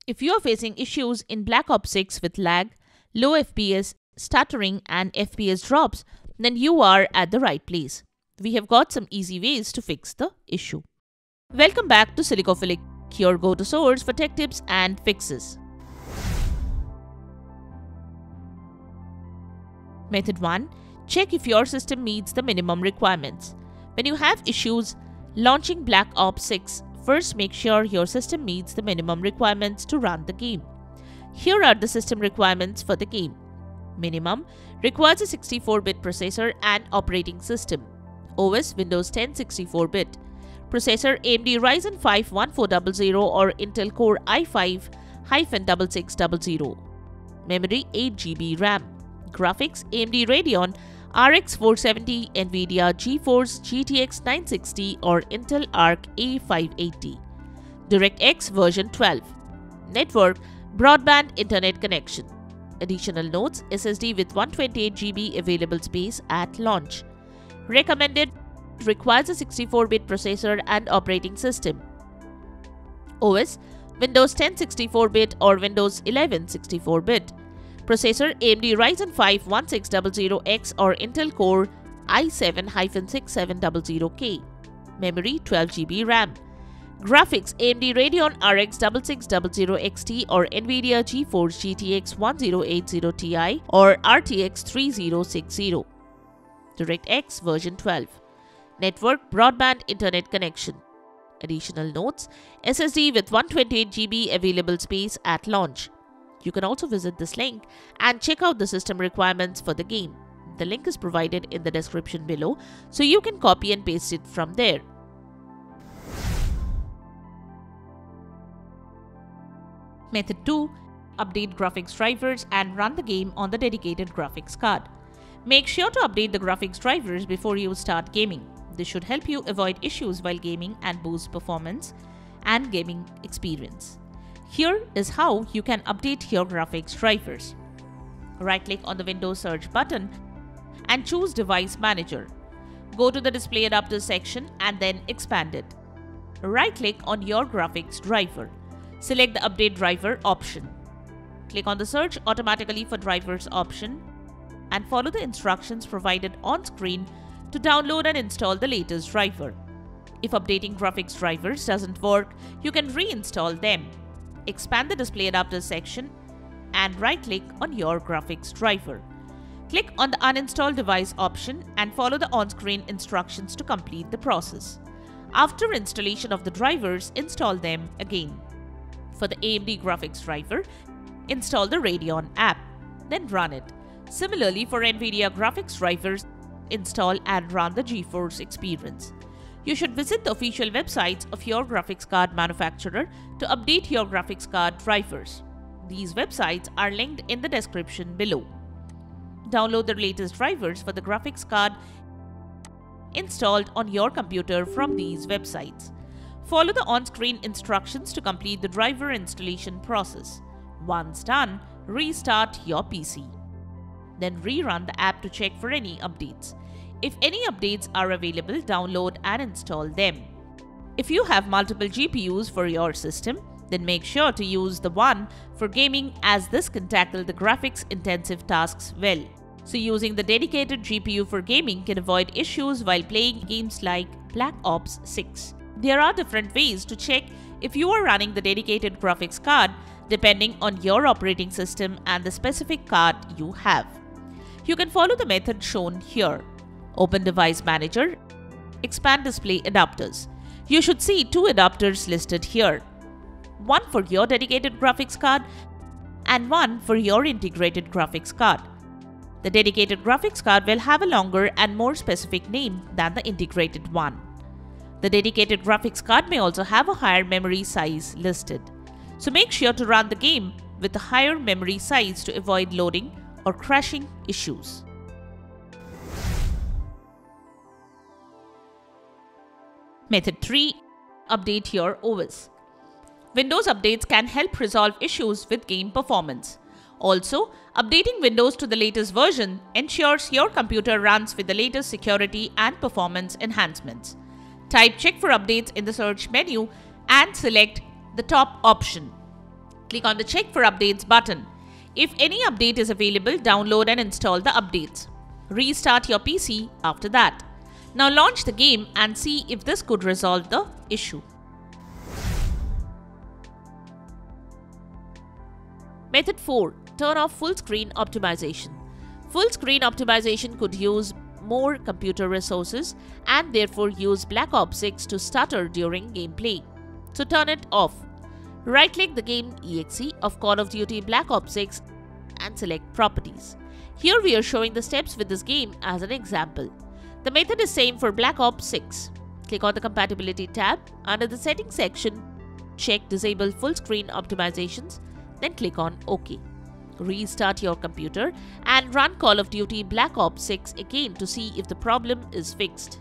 If you are facing issues in Black Ops 6 with lag, low FPS, stuttering and FPS drops, then you are at the right place. We have got some easy ways to fix the issue. Welcome back to Silicophilic, your go-to source for tech tips and fixes. Method 1. Check if your system meets the minimum requirements. When you have issues launching Black Ops 6, first make sure your system meets the minimum requirements to run the game. Here are the system requirements for the game. Minimum requires a 64-bit processor and operating system. OS Windows 10 64-bit. Processor AMD Ryzen 5 1400 or Intel Core i5-6600. Memory 8 GB RAM. Graphics AMD Radeon RX 470, NVIDIA GeForce GTX 960 or Intel Arc A580. DirectX version 12. Network broadband internet connection. Additional notes: SSD with 128 GB available space at launch. Recommended requires a 64-bit processor and operating system. OS Windows 10 64-bit or Windows 11 64-bit. Processor AMD Ryzen 5 1600X or Intel Core i7-6700K. Memory 12 GB RAM. Graphics AMD Radeon RX 6600 XT or NVIDIA GeForce GTX 1080 Ti or RTX 3060. DirectX version 12. Network broadband internet connection. Additional notes: SSD with 128 GB available space at launch. You can also visit this link and check out the system requirements for the game. The link is provided in the description below, so you can copy and paste it from there. Method 2. Update graphics drivers and run the game on the dedicated graphics card. Make sure to update the graphics drivers before you start gaming. This should help you avoid issues while gaming and boost performance and gaming experience. Here is how you can update your graphics drivers. Right-click on the Windows search button and choose Device Manager. Go to the Display Adapters section and then expand it. Right-click on your graphics driver. Select the Update Driver option. Click on the Search Automatically for Drivers option and follow the instructions provided on screen to download and install the latest driver. If updating graphics drivers doesn't work, you can reinstall them. Expand the Display Adapters section and right-click on your graphics driver. Click on the Uninstall Device option and follow the on-screen instructions to complete the process. After installation of the drivers, install them again. For the AMD graphics driver, install the Radeon app, then run it. Similarly, for NVIDIA graphics drivers, install and run the GeForce Experience. You should visit the official websites of your graphics card manufacturer to update your graphics card drivers. These websites are linked in the description below. Download the latest drivers for the graphics card installed on your computer from these websites. Follow the on-screen instructions to complete the driver installation process. Once done, restart your PC. Then rerun the app to check for any updates. If any updates are available, download and install them. If you have multiple GPUs for your system, then make sure to use the one for gaming, as this can tackle the graphics-intensive tasks well. So using the dedicated GPU for gaming can avoid issues while playing games like Black Ops 6. There are different ways to check if you are running the dedicated graphics card depending on your operating system and the specific card you have. You can follow the method shown here. Open Device Manager, expand Display Adapters. You should see two adapters listed here. One for your dedicated graphics card and one for your integrated graphics card. The dedicated graphics card will have a longer and more specific name than the integrated one. The dedicated graphics card may also have a higher memory size listed. So make sure to run the game with a higher memory size to avoid loading or crashing issues. Method 3. Update your OS. Windows updates can help resolve issues with game performance. Also, updating Windows to the latest version ensures your computer runs with the latest security and performance enhancements. Type check for updates in the search menu and select the top option. Click on the Check for Updates button. If any update is available, download and install the updates. Restart your PC after that. Now launch the game and see if this could resolve the issue. Method 4. Turn off full screen optimization. Full screen optimization could use more computer resources and therefore use Black Ops 6 to stutter during gameplay. So turn it off. Right-click the game exe of Call of Duty Black Ops 6 and select Properties. Here we are showing the steps with this game as an example. The method is same for Black Ops 6. Click on the Compatibility tab. Under the Settings section, check Disable Full Screen Optimizations, then click on OK. Restart your computer and run Call of Duty Black Ops 6 again to see if the problem is fixed.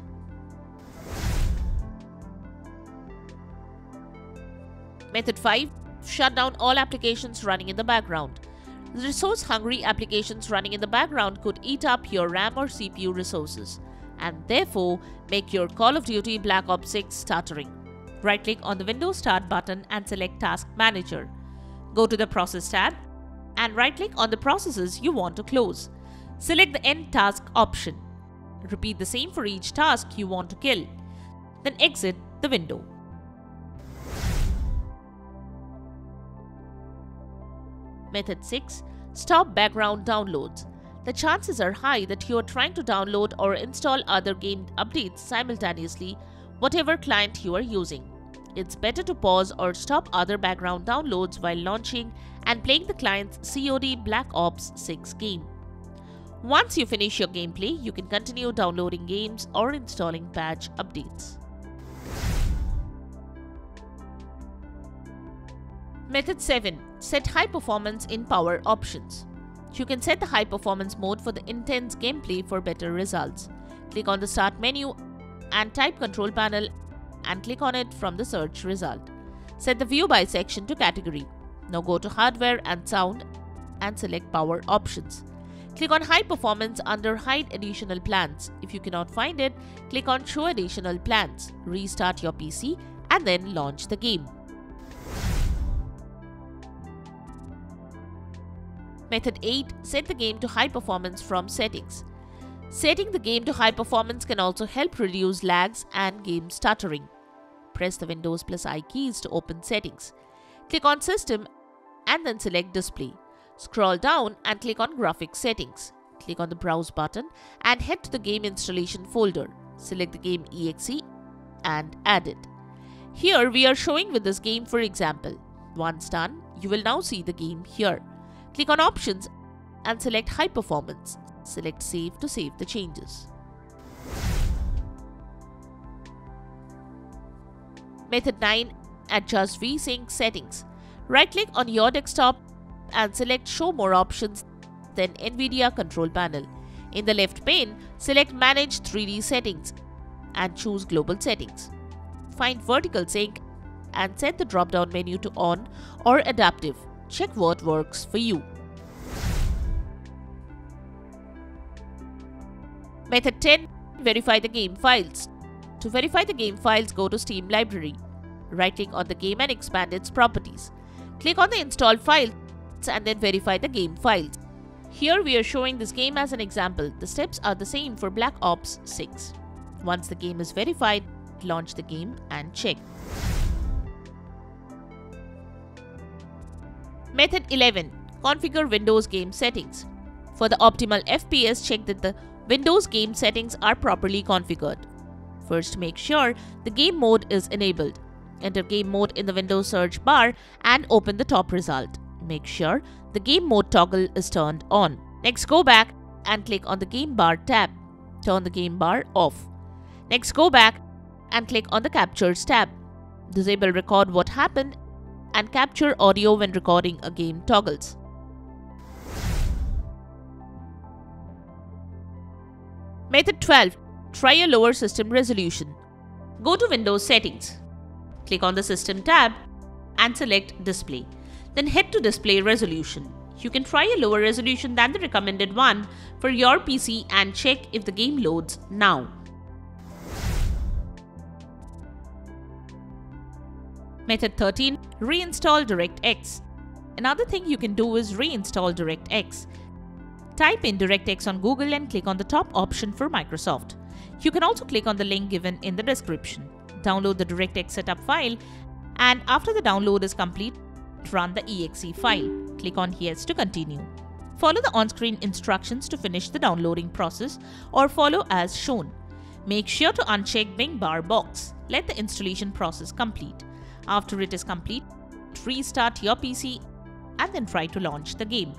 Method 5. Shut down all applications running in the background. Resource-hungry applications running in the background could eat up your RAM or CPU resources and therefore make your Call of Duty Black Ops 6 stuttering. Right-click on the Windows Start button and select Task Manager. Go to the Process tab and right-click on the processes you want to close. Select the End Task option. Repeat the same for each task you want to kill. Then exit the window. Method 6. Stop background downloads. The chances are high that you are trying to download or install other game updates simultaneously, whatever client you are using. It's better to pause or stop other background downloads while launching and playing the client's COD Black Ops 6 game. Once you finish your gameplay, you can continue downloading games or installing patch updates. Method 7. Set high performance in power options. You can set the high performance mode for the intense gameplay for better results. Click on the Start menu and type Control Panel and click on it from the search result. Set the View by section to Category. Now go to Hardware and Sound and select Power Options. Click on High Performance under Hide Additional Plans. If you cannot find it, click on Show Additional Plans. Restart your PC and then launch the game. Method 8. Set the game to high performance from settings. Setting the game to high performance can also help reduce lags and game stuttering. Press the Windows plus I keys to open settings. Click on System and then select Display. Scroll down and click on Graphics Settings. Click on the Browse button and head to the game installation folder. Select the game exe and add it. Here we are showing with this game for example. Once done, you will now see the game here. Click on Options and select High Performance. Select Save to save the changes. Method 9. Adjust VSync settings. Right-click on your desktop and select Show More Options, then NVIDIA Control Panel. In the left pane, select Manage 3D Settings and choose Global Settings. Find Vertical Sync and set the drop-down menu to On or Adaptive. Check what works for you. Method 10. Verify the game files. To verify the game files, go to Steam Library. Right-click on the game and expand its properties. Click on the Install Files and then verify the game files. Here we are showing this game as an example. The steps are the same for Black Ops 6. Once the game is verified, launch the game and check. Method 11. Configure Windows game settings. For the optimal FPS, check that the Windows game settings are properly configured. First, make sure the game mode is enabled. Enter game mode in the Windows search bar and open the top result. Make sure the game mode toggle is turned on. Next, go back and click on the game bar tab. Turn the game bar off. Next, go back and click on the Captures tab. Disable Record What Happened and Capture Audio when recording a game toggles. Method 12. Try a lower system resolution. Go to Windows Settings. Click on the System tab and select Display. Then head to Display Resolution. You can try a lower resolution than the recommended one for your PC and check if the game loads now. Method 13. Reinstall DirectX. Another thing you can do is reinstall DirectX. Type in DirectX on Google and click on the top option for Microsoft. You can also click on the link given in the description. Download the DirectX setup file, and after the download is complete, run the exe file. Click on Yes to continue. Follow the on-screen instructions to finish the downloading process or follow as shown. Make sure to uncheck Bing bar box. Let the installation process complete. After it is complete, restart your PC and then try to launch the game.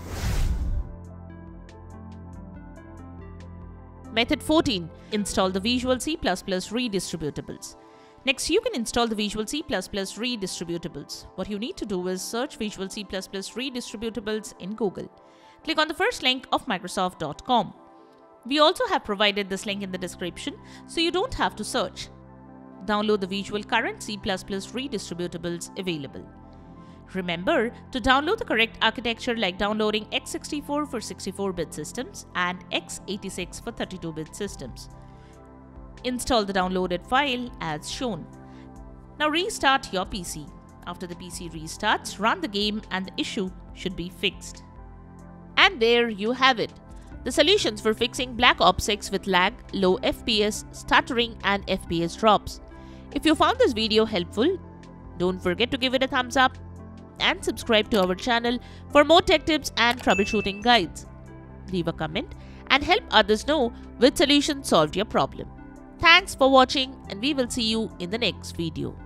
Method 14. Install the Visual C++ redistributables. Next, you can install the Visual C++ redistributables. What you need to do is search Visual C++ redistributables in Google. Click on the first link of Microsoft.com. We also have provided this link in the description, so you don't have to search. Download the Visual current C++ redistributables available. Remember to download the correct architecture, like downloading x64 for 64-bit systems and x86 for 32-bit systems. Install the downloaded file as shown. Now restart your PC. After the PC restarts, run the game and the issue should be fixed. And there you have it. The solutions for fixing Black Ops 6 with lag, low FPS, stuttering and FPS drops. If you found this video helpful, don't forget to give it a thumbs up and subscribe to our channel for more tech tips and troubleshooting guides. Leave a comment and help others know which solution solved your problem. Thanks for watching, and we will see you in the next video.